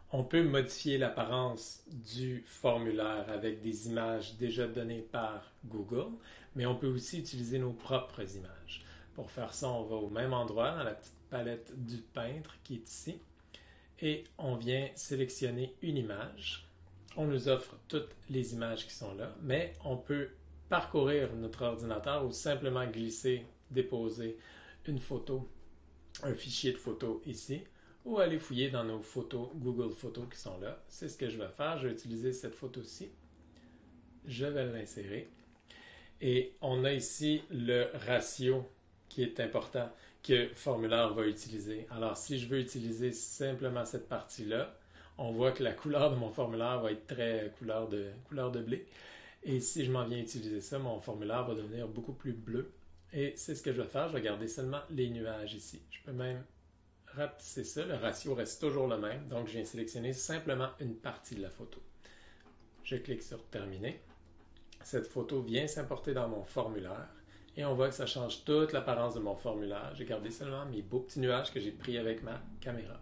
On peut modifier l'apparence du formulaire avec des images déjà données par Google, mais on peut aussi utiliser nos propres images. Pour faire ça, on va au même endroit, dans la petite palette du peintre qui est ici, et on vient sélectionner une image. On nous offre toutes les images qui sont là, mais on peut parcourir notre ordinateur ou simplement glisser, déposer une photo, un fichier de photos ici, ou aller fouiller dans nos photos Google Photos qui sont là. C'est ce que je vais faire. Je vais utiliser cette photo-ci. Je vais l'insérer. Et on a ici le ratio qui est important que le formulaire va utiliser. Alors, si je veux utiliser simplement cette partie-là, on voit que la couleur de mon formulaire va être très couleur de blé. Et si je m'en viens utiliser ça, mon formulaire va devenir beaucoup plus bleu. Et c'est ce que je vais faire. Je vais garder seulement les nuages ici. Je peux même rapetisser ça. Le ratio reste toujours le même. Donc, je viens sélectionner simplement une partie de la photo. Je clique sur Terminer. Cette photo vient s'importer dans mon formulaire. Et on voit que ça change toute l'apparence de mon formulaire. J'ai gardé seulement mes beaux petits nuages que j'ai pris avec ma caméra.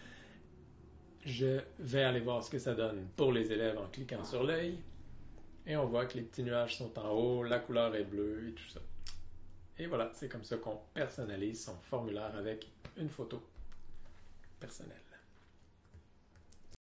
Je vais aller voir ce que ça donne pour les élèves en cliquant sur l'œil. Et on voit que les petits nuages sont en haut, la couleur est bleue et tout ça. Et voilà, c'est comme ça qu'on personnalise son formulaire avec une photo personnelle.